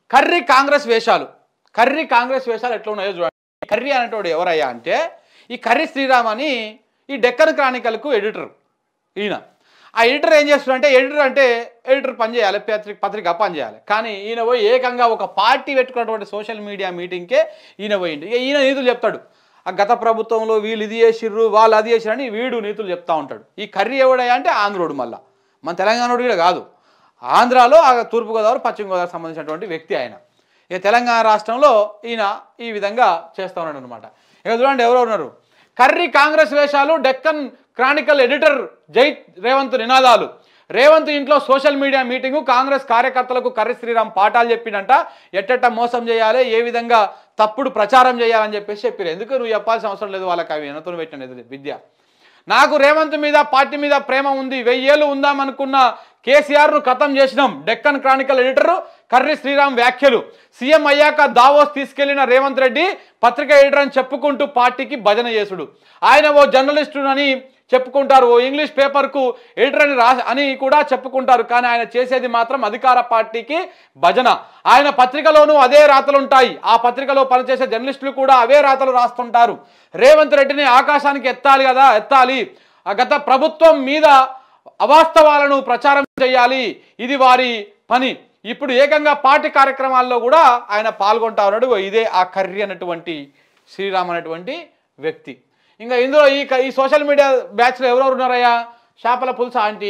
Curry Congress వేషాలు ఎట్లా ఉన్నాయో చూడండి. కర్రీ అనేటోడు ఎవరయ్యా అంటే ఈ కర్రీ శ్రీరామ్ అని ఈ డెక్కన్ క్రానికల్కు ఎడిటర్. ఈయన ఆ ఎడిటర్ ఏం చేస్తున్నాడంటే ఎడిటర్ పని చేయాలి, పత్రిక పని చేయాలి. కానీ ఈయన పోయి ఏకంగా ఒక పార్టీ పెట్టుకున్నటువంటి సోషల్ మీడియా మీటింగ్కే ఈయన పోయింది. ఈయన నీతులు చెప్తాడు. ఆ గత ప్రభుత్వంలో వీళ్ళు ఇది చేసిర్రు, వాళ్ళు అది చేసిరని వీడు నీతులు చెప్తా ఉంటాడు. ఈ కర్రీ ఎవడయ్యా అంటే ఆంధ్రోడు, మళ్ళా మన తెలంగాణోడు కూడా కాదు, ఆంధ్రాలో తూర్పుగోదావరి పశ్చిమ గోదావరి సంబంధించినటువంటి వ్యక్తి ఆయన. ఇక తెలంగాణ రాష్ట్రంలో ఈయన ఈ విధంగా చేస్తూ ఉన్నాడు అనమాట. ఇక చూడండి ఎవరో ఉన్నారు. కర్రీ కాంగ్రెస్ వేషాలు, డెక్కన్ క్రానికల్ ఎడిటర్ జై రేవంత్ నినాదాలు. రేవంత్ ఇంట్లో సోషల్ మీడియా మీటింగు, కాంగ్రెస్ కార్యకర్తలకు కర్రీ శ్రీరామ్ పాఠాలు చెప్పిండంట. ఎట్టెట్ట మోసం చేయాలి, ఏ విధంగా తప్పుడు ప్రచారం చేయాలని చెప్పారు. ఎందుకు నువ్వు చెప్పాల్సిన అవసరం లేదు, వాళ్ళకి అవి ఎనతో పెట్టిన విద్య. నాకు రేవంత్ మీద పార్టీ మీద ప్రేమ ఉంది, 1000 ఏళ్ళు ఉందామనుకున్న కేసీఆర్ను ఖతం చేసినాం. Deccan Chronicle editor Karri Sriram వ్యాఖ్యలు. సీఎం అయ్యాక దావోస్ తీసుకెళ్లిన రేవంత్ రెడ్డి పత్రిక ఎడిటర్ అని చెప్పుకుంటూ పార్టీకి భజన చేసుడు. ఆయన ఓ జర్నలిస్టు అని చెప్పుకుంటారు, ఓ ఇంగ్లీష్ పేపర్కు ఎడిటర్ అని కూడా చెప్పుకుంటారు. కానీ ఆయన చేసేది మాత్రం అధికార పార్టీకి భజన. ఆయన పత్రికలోనూ అదే రాతలు ఉంటాయి, ఆ పత్రికలో పనిచేసే జర్నలిస్టులు కూడా అవే రాతలు రాస్తుంటారు. రేవంత్ రెడ్డిని ఆకాశానికి ఎత్తాలి. గత ప్రభుత్వం మీద అవాస్తవాలను ప్రచారం చేయాలి, ఇది వారి పని. ఇప్పుడు ఏకంగా పార్టీ కార్యక్రమాల్లో కూడా ఆయన పాల్గొంటా ఉన్నాడు. ఇదే ఆ కర్రీ అన్నటువంటి శ్రీరామ్ అనేటువంటి వ్యక్తి. ఇంకా ఇందులో ఈ సోషల్ మీడియా బ్యాచ్లో ఎవరెవరు ఉన్నారయ్యా? చేపల పులుసు ఆంటీ,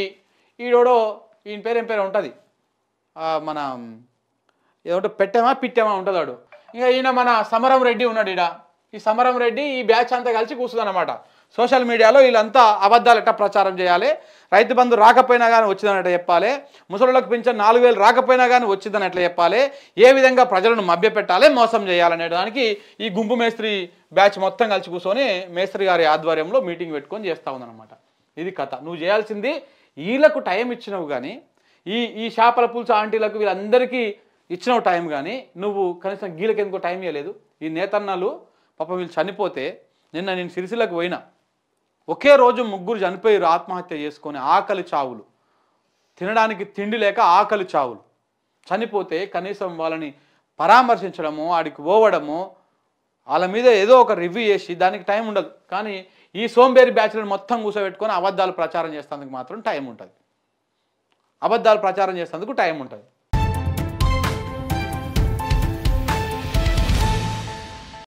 ఈయన పేరు ఏం పేరు ఉంటుంది, మన ఏమంటే పిట్టేమా ఉంటుంది వాడు. ఇంకా ఈయన మన సమరం రెడ్డి ఉన్నాడు. ఈ సమరం రెడ్డి ఈ బ్యాచ్ అంతా కలిసి కూర్చుందన్నమాట. సోషల్ మీడియాలో వీళ్ళంతా అబద్ధాలు ఎట్లా ప్రచారం చేయాలి, రైతు బంధు రాకపోయినా కానీ వచ్చిందని ఎట్లా చెప్పాలి, ముసలిళ్ళకి పింఛన్ 4000 రాకపోయినా కానీ వచ్చిందని ఎట్లా చెప్పాలి, ఏ విధంగా ప్రజలను మభ్యపెట్టాలి, మోసం చేయాలనే దానికి ఈ గుంపు మేస్త్రి బ్యాచ్ మొత్తం కలిసి కూర్చొని మేస్త్రి గారి ఆధ్వర్యంలో మీటింగ్ పెట్టుకొని చేస్తూ ఉందన్నమాట. ఇది కథ. నువ్వు చేయాల్సింది వీళ్ళకు టైం ఇచ్చినవు, కానీ ఈ చేపల పులుసు ఆంటీలకు వీళ్ళందరికీ ఇచ్చినవు టైం, కానీ నువ్వు కనీసం గీళ్ళకి ఎందుకో టైం ఇవ్వలేదు. ఈ నేతన్నలు పాపం వీళ్ళు చనిపోతే, నిన్న నేను సిరిసిల్లకు పోయినా, ఒకే రోజు 3 చనిపోయారు ఆత్మహత్య చేసుకొని. ఆకలి చావులు, తినడానికి తిండి లేక ఆకలి చావులు. చనిపోతే కనీసం వాళ్ళని పరామర్శించడము, ఆడికి పోవడము, వాళ్ళ మీద ఏదో ఒక రివ్యూ చేసి దానికి టైం ఉండదు. కానీ ఈ సోంబేరి బ్యాచ్లను మొత్తం కూర్చోబెట్టుకొని అబద్ధాలు ప్రచారం చేసేందుకు మాత్రం టైం ఉంటుంది.